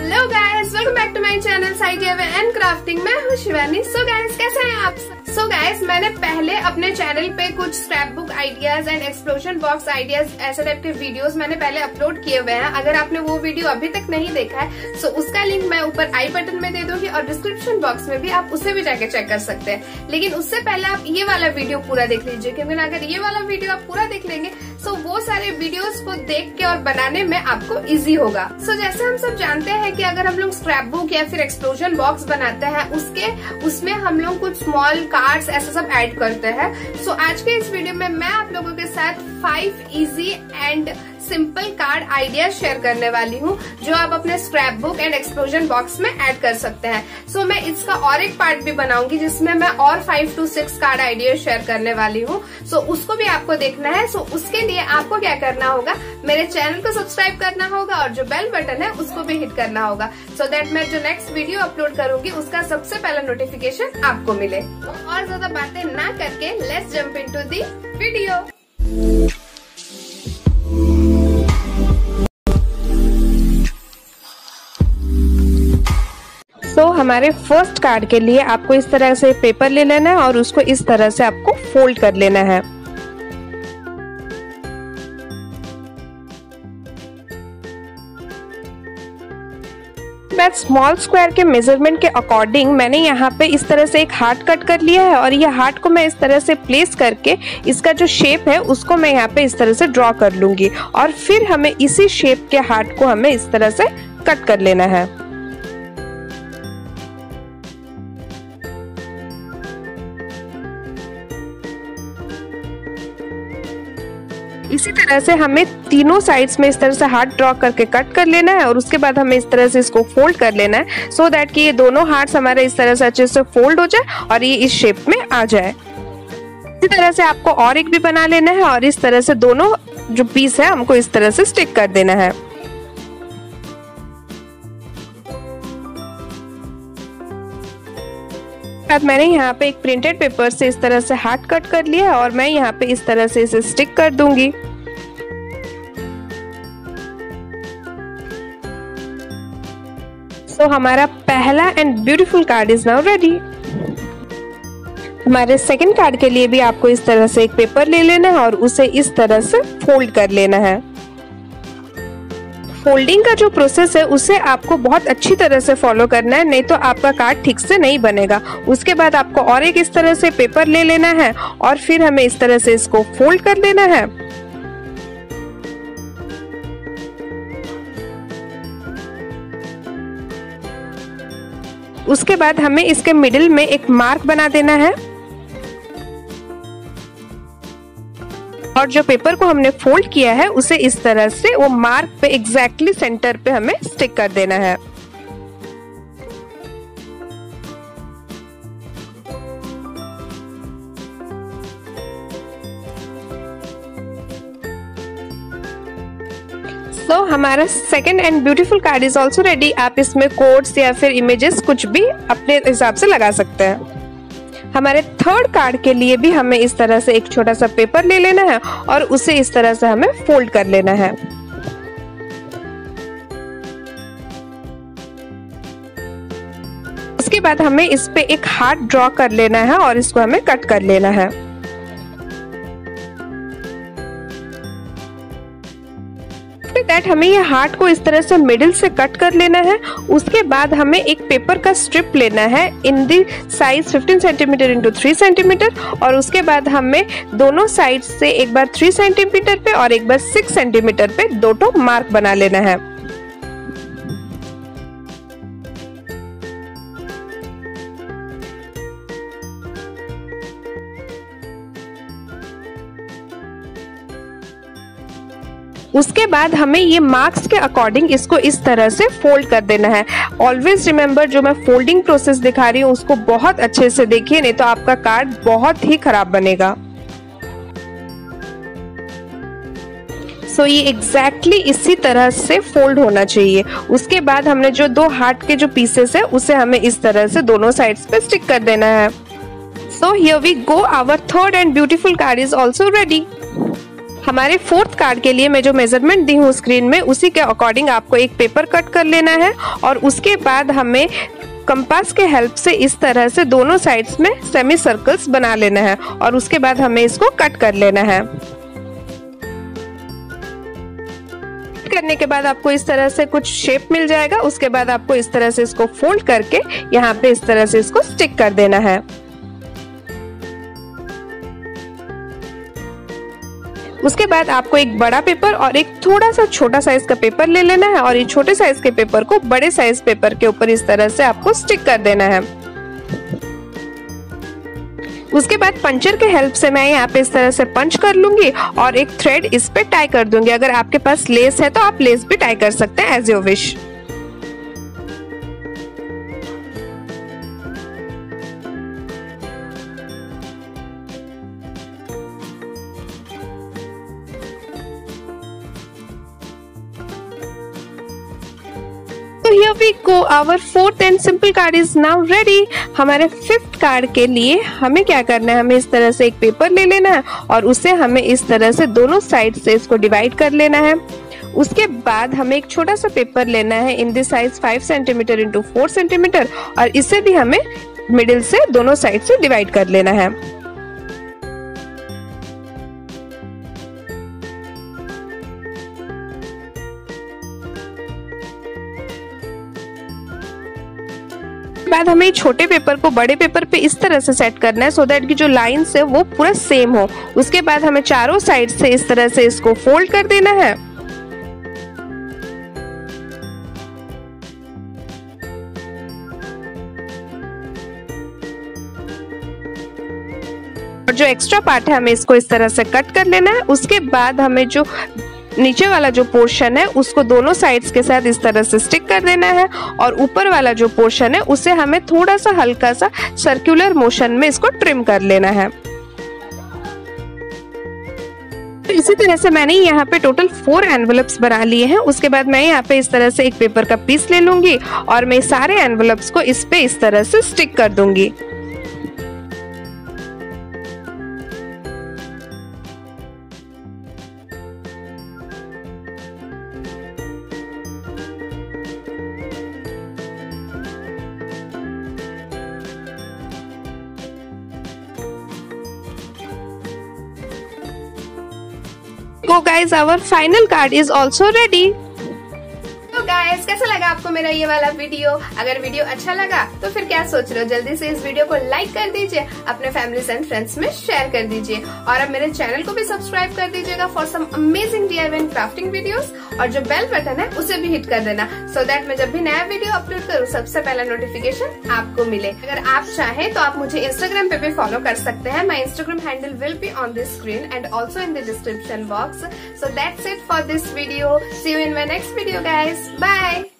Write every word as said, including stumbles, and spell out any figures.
Hello guys, welcome back to my channel Sai DIY and crafting. मैं हूँ Shivani. So guys, कैसे हैं आप? सो so गाइस, मैंने पहले अपने चैनल पे कुछ scrapbook ideas and explosion box ideas ऐसे टाइप के वीडियोस मैंने पहले अपलोड किए हुए हैं। अगर आपने वो वीडियो अभी तक नहीं देखा है सो उसका लिंक मैं ऊपर आई बटन में दे दूंगी और डिस्क्रिप्शन बॉक्स में भी आप उसे भी जाके चेक कर सकते हैं। लेकिन उससे पहले आप ये वाला वीडियो पूरा देख लीजिए, क्योंकि अगर ये वाला वीडियो आप पूरा देख लेंगे सो वो सारे वीडियोस को देख के और बनाने में आपको इजी होगा। सो so, जैसे हम सब जानते हैं कि अगर हम लोग स्क्रैप बुक या फिर एक्सप्लोजन बॉक्स बनाते हैं उसके उसमें हम लोग कुछ स्मॉल कार्ड्स ऐसा सब ऐड करते हैं। सो so, आज के इस वीडियो में मैं आप लोगों के साथ five easy and simple card idea share करने वाली हूँ जो आप अपने scrapbook and explosion box में ऐड कर सकते हैं। सो so, मैं इसका और एक पार्ट भी बनाऊंगी जिसमें मैं और five to six card idea share करने वाली हूँ। सो so, उसको भी आपको देखना है। सो so, उसके लिए आपको क्या करना होगा, मेरे चैनल को सब्सक्राइब करना होगा और जो बेल बटन है उसको भी हिट करना होगा सो so दैट मैं जो नेक्स्ट वीडियो अपलोड करूंगी उसका सबसे पहला नोटिफिकेशन आपको मिले। और ज्यादा बातें ना करके let's jump into the video. तो so, हमारे फर्स्ट कार्ड के लिए आपको इस तरह से पेपर ले लेना है और उसको इस तरह से आपको फोल्ड कर लेना है। बाद स्मॉल स्क्वायर के मेजरमेंट के अकॉर्डिंग मैंने यहाँ पे इस तरह से एक हार्ट कट कर लिया है और ये हार्ट को मैं इस तरह से प्लेस करके इसका जो शेप है उसको मैं यहाँ पे इस तरह से ड्रॉ कर लूंगी और फिर हमें इसी शेप के हार्ट को हमें इस तरह से कट कर लेना है। इसी तरह से हमें तीनों साइड्स में इस तरह से हार्ट ड्रॉ करके कट कर लेना है और उसके बाद हमें इस तरह से इसको फोल्ड कर लेना है सो दैट कि ये दोनों हार्ट्स हमारे इस तरह से अच्छे से फोल्ड हो जाए और ये इस शेप में आ जाए। इसी तरह से आपको और एक भी बना लेना है और इस तरह से दोनों जो पीस है हमको इस तरह से स्टिक कर देना है। बाद मैंने यहाँ पे एक प्रिंटेड पेपर से इस तरह से हार्ट कट कर लिया है और मैं यहाँ पे इस तरह से इसे स्टिक कर दूंगी। सो so, हमारा पहला and beautiful card is now ready. हमारे सेकंड कार्ड के लिए भी आपको इस तरह से एक पेपर ले लेना है और उसे इस तरह से फोल्ड कर लेना है। फोल्डिंग का जो प्रोसेस है उसे आपको बहुत अच्छी तरह से फॉलो करना है, नहीं तो आपका कार्ड ठीक से नहीं बनेगा। उसके बाद आपको और एक इस तरह से पेपर ले लेना है और फिर हमें इस तरह से इसको फोल्ड कर लेना है। उसके बाद हमें इसके मिडिल में एक मार्क बना देना है और जो पेपर को हमने फोल्ड किया है उसे इस तरह से वो मार्क पे एग्जैक्टली सेंटर पे हमें स्टिक कर देना है। सो so, हमारा second and beautiful card is also ready. आप इसमें कोड्स या फिर इमेजेस कुछ भी अपने हिसाब से लगा सकते हैं। हमारे थर्ड कार्ड के लिए भी हमें इस तरह से एक छोटा सा पेपर ले लेना है और उसे इस तरह से हमें फोल्ड कर लेना है। उसके बाद हमें इस पे एक हार्ट ड्रॉ कर लेना है और इसको हमें कट कर लेना है। दैट हमें ये हार्ट को इस तरह से मिडिल से कट कर लेना है। उसके बाद हमें एक पेपर का स्ट्रिप लेना है in the size fifteen centimetre into three centimetre और उसके बाद हमें दोनों साइड से एक बार थ्री सेंटीमीटर पे और एक बार सिक्स सेंटीमीटर पे दोनों मार्क बना लेना है। उसके बाद हमें ये मार्क्स के अकॉर्डिंग इसको इस तरह से फोल्ड कर देना है। ऑलवेज रिमेम्बर, जो मैं फोल्डिंग प्रोसेस दिखा रही हूँ उसको बहुत अच्छे से देखिए, नहीं तो आपका कार्ड बहुत ही खराब बनेगा। सो so, ये एग्जैक्टली exactly इसी तरह से फोल्ड होना चाहिए। उसके बाद हमने जो दो हार्ट के जो पीसेस है उसे हमें इस तरह से दोनों साइड्स पे स्टिक कर देना है। So here we go, our third and beautiful card is also ready. हमारे फोर्थ कार्ड के लिए मैं जो मेजरमेंट दी हूँ स्क्रीन में, उसी के अकॉर्डिंग आपको एक पेपर कट कर लेना है और उसके बाद हमें कंपास के हेल्प से इस तरह से दोनों साइड्स में सेमी सर्कल्स बना लेना है और उसके बाद हमें इसको कट कर लेना है। करने के बाद आपको इस तरह से कुछ शेप मिल जाएगा। उसके बाद आपको इस तरह से इसको फोल्ड करके यहाँ पे इस तरह से इसको स्टिक कर देना है। उसके बाद आपको एक बड़ा पेपर और एक थोड़ा सा छोटा साइज का पेपर ले लेना है और ये छोटे साइज के पेपर को बड़े साइज पेपर के ऊपर इस तरह से आपको स्टिक कर देना है। उसके बाद पंचर के हेल्प से मैं यहाँ पे इस तरह से पंच कर लूंगी और एक थ्रेड इस पे टाई कर दूंगी। अगर आपके पास लेस है तो आप लेस भी टाई कर सकते हैं as your wish. So here we go, our fourth and simple card is now ready। हमारे फिफ्थ कार्ड के लिए हमें क्या करना है, हमें इस तरह से एक पेपर ले लेना है और उसे हमें इस तरह से दोनों साइड से इसको डिवाइड कर लेना है। उसके बाद हमें एक छोटा सा पेपर लेना है in this size five centimetre into four centimetre और इसे भी हमें मिडिल से दोनों साइड से डिवाइड कर लेना है। बाद हमें छोटे पेपर को बड़े पेपर पे इस तरह से सेट करना है सो दैट कि जो लाइंस है वो पूरा सेम हो। उसके बाद हमें चारों साइड से इस तरह से इसको फोल्ड कर देना है। और जो एक्स्ट्रा पार्ट है हमें इसको इस तरह से कट कर लेना है। उसके बाद हमें जो नीचे वाला जो पोर्शन है उसको दोनों साइड्स के साथ इस तरह से स्टिक कर देना है और ऊपर वाला जो पोर्शन है उसे हमें थोड़ा सा हल्का सा सर्कुलर मोशन में इसको ट्रिम कर लेना है। तो इसी तरह से मैंने यहाँ पे टोटल फोर एनवेलप्स बना लिए हैं। उसके बाद मैं यहाँ पे इस तरह से एक पेपर का पीस ले लूंगी और मैं सारे एनवेलप्स को इस पे इस तरह से स्टिक कर दूंगी। So guys, our final card is also ready. तो गाइस, कैसा लगा आपको मेरा ये वाला वीडियो? अगर वीडियो अच्छा लगा तो फिर क्या सोच रहे हो, जल्दी से इस वीडियो को लाइक कर दीजिए, अपने फैमिली एंड फ्रेंड्स में शेयर कर दीजिए और अब मेरे चैनल को भी सब्सक्राइब कर दीजिएगा for some amazing DIY and crafting videos और जो बेल बटन है उसे भी हिट कर देना सो so दैट मैं जब भी नया वीडियो अपलोड करूँ सबसे पहला नोटिफिकेशन आपको मिले। अगर आप चाहें तो आप मुझे इंस्टाग्राम पे भी फॉलो कर सकते हैं। My Instagram handle will be on the screen and also in the description box. So that's it for this video. See you in my next video guys. Bye.